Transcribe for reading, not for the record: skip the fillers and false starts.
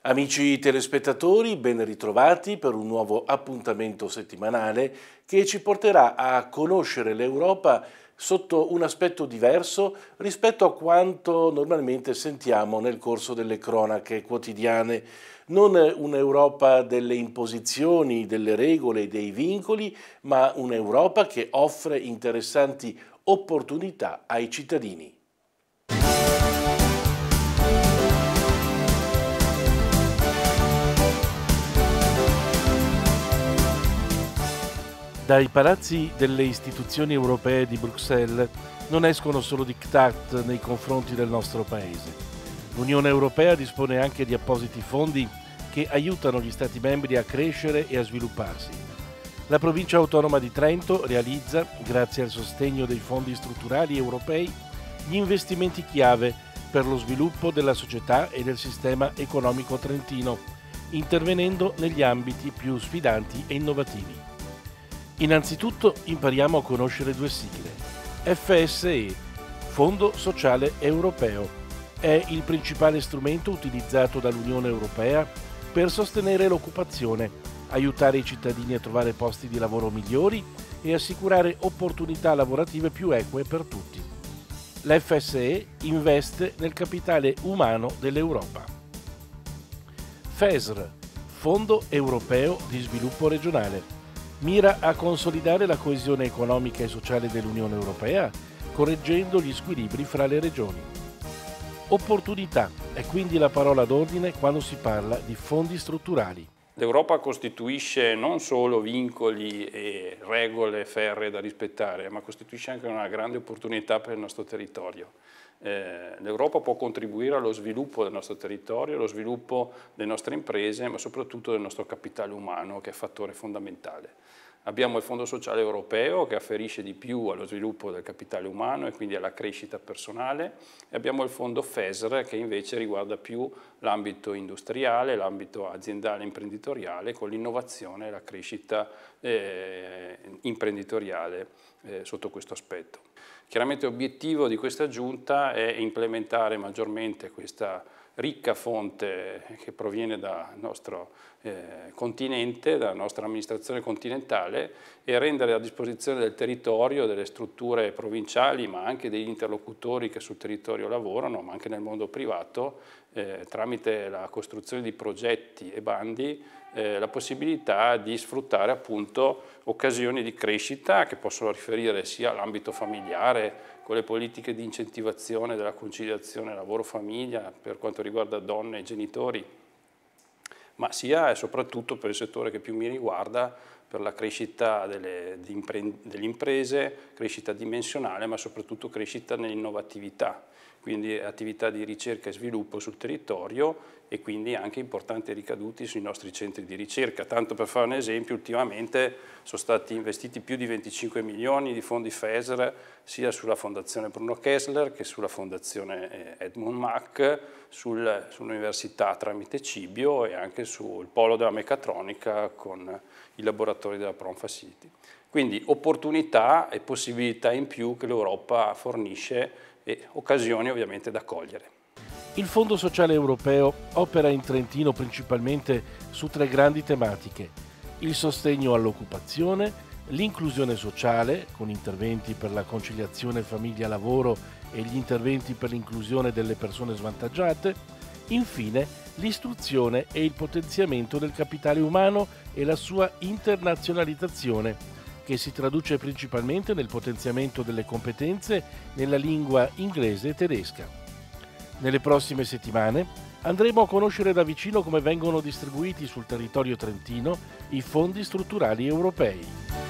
Amici telespettatori, ben ritrovati per un nuovo appuntamento settimanale che ci porterà a conoscere l'Europa sotto un aspetto diverso rispetto a quanto normalmente sentiamo nel corso delle cronache quotidiane. Non un'Europa delle imposizioni, delle regole e dei vincoli, ma un'Europa che offre interessanti opportunità ai cittadini. Dai palazzi delle istituzioni europee di Bruxelles non escono solo diktat nei confronti del nostro Paese. L'Unione Europea dispone anche di appositi fondi che aiutano gli Stati membri a crescere e a svilupparsi. La provincia autonoma di Trento realizza, grazie al sostegno dei fondi strutturali europei, gli investimenti chiave per lo sviluppo della società e del sistema economico trentino, intervenendo negli ambiti più sfidanti e innovativi. Innanzitutto impariamo a conoscere due sigle. FSE, Fondo Sociale Europeo, è il principale strumento utilizzato dall'Unione Europea per sostenere l'occupazione, aiutare i cittadini a trovare posti di lavoro migliori e assicurare opportunità lavorative più eque per tutti. La FSE investe nel capitale umano dell'Europa. FESR, Fondo Europeo di Sviluppo Regionale, mira a consolidare la coesione economica e sociale dell'Unione Europea, correggendo gli squilibri fra le regioni. Opportunità è quindi la parola d'ordine quando si parla di fondi strutturali. L'Europa costituisce non solo vincoli e regole ferree da rispettare, ma costituisce anche una grande opportunità per il nostro territorio. L'Europa può contribuire allo sviluppo del nostro territorio, allo sviluppo delle nostre imprese, ma soprattutto del nostro capitale umano, che è fattore fondamentale. Abbiamo il Fondo Sociale Europeo che afferisce di più allo sviluppo del capitale umano e quindi alla crescita personale, e abbiamo il Fondo FESR che invece riguarda più l'ambito industriale, l'ambito aziendale e imprenditoriale, con l'innovazione e la crescita imprenditoriale sotto questo aspetto. Chiaramente l'obiettivo di questa giunta è implementare maggiormente questa ricca fonte che proviene dal nostro continente, dalla nostra amministrazione continentale, e rendere a disposizione del territorio, delle strutture provinciali, ma anche degli interlocutori che sul territorio lavorano, ma anche nel mondo privato, tramite la costruzione di progetti e bandi, la possibilità di sfruttare appunto occasioni di crescita che possono riferire sia all'ambito familiare, con le politiche di incentivazione della conciliazione lavoro-famiglia per quanto riguarda donne e genitori, ma sia e soprattutto per il settore che più mi riguarda, per la crescita delle imprese, crescita dimensionale, ma soprattutto crescita nell'innovatività, quindi attività di ricerca e sviluppo sul territorio e quindi anche importanti ricadute sui nostri centri di ricerca. Tanto per fare un esempio, ultimamente sono stati investiti più di 25 milioni di fondi FESR sia sulla Fondazione Bruno Kessler che sulla Fondazione Edmund Mack, sull'università tramite Cibio e anche sul polo della meccatronica con i laboratori della Prom Facility. Quindi opportunità e possibilità in più che l'Europa fornisce e occasioni ovviamente da cogliere. Il Fondo Sociale Europeo opera in Trentino principalmente su tre grandi tematiche: il sostegno all'occupazione, l'inclusione sociale, con interventi per la conciliazione famiglia-lavoro e gli interventi per l'inclusione delle persone svantaggiate, infine l'istruzione e il potenziamento del capitale umano e la sua internazionalizzazione, che si traduce principalmente nel potenziamento delle competenze nella lingua inglese e tedesca. Nelle prossime settimane andremo a conoscere da vicino come vengono distribuiti sul territorio trentino i fondi strutturali europei.